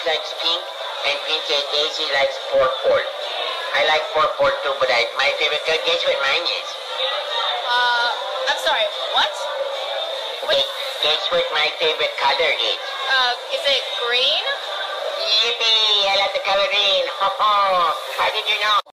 likes pink, and Princess Daisy likes purple. I like purple too, but my favorite color, guess what mine is? I'm sorry, what? Guess what my favorite color is? Is it green? Yippee! I like the color green. Ho ho! How did you know?